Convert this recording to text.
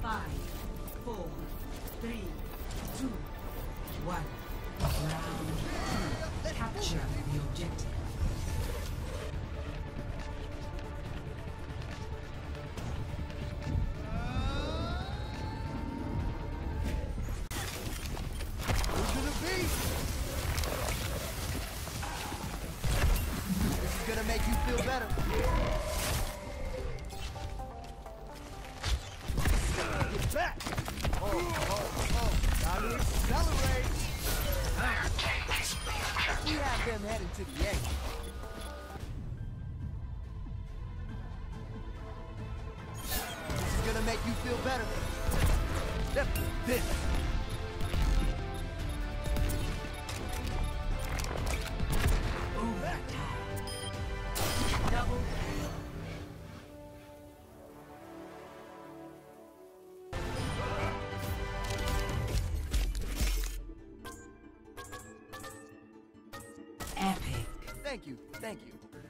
Five, four, three, two, one. Round two. Capture the objective. Who's gonna be? This is gonna make you feel better. Get back! Oh. Time to accelerate! We have them heading to the A. This is gonna make you feel better. Yep, this. Double. Epic. Thank you.